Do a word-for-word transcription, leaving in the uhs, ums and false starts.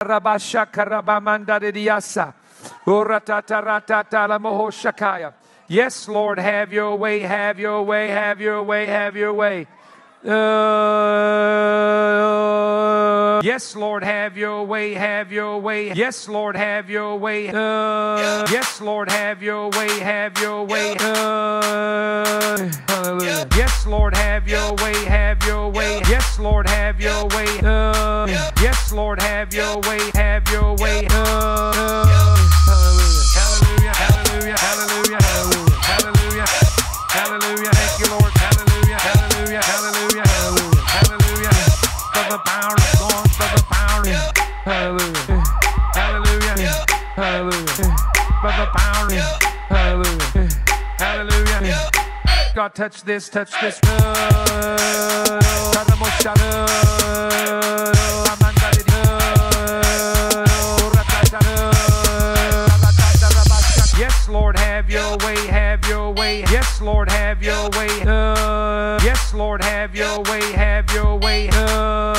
Yes, Lord, have your way, have your way, have your way, have your way. Uh, yes, Lord, have your way, have your way. Yes, Lord, have your way. Uh, yes, Lord, have your way, have your way. Uh, hallelujah. Yes, Lord, have your way, have your way. Yes, Lord, have your way. Uh, yes, Lord, have your way, have your way. Uh, hallelujah, hallelujah, hallelujah, hallelujah, hallelujah, hallelujah. Thank you, Lord. Hallelujah, hallelujah, hallelujah, hallelujah, hallelujah. For the power is gone, for the power is hallelujah, hallelujah, hallelujah. For the power is hallelujah, hallelujah. God, touch this, touch this. Yes, Lord, have your way, have your way. Yes, Lord, have your way. Uh, yes, Lord, have your way, have your way. Uh,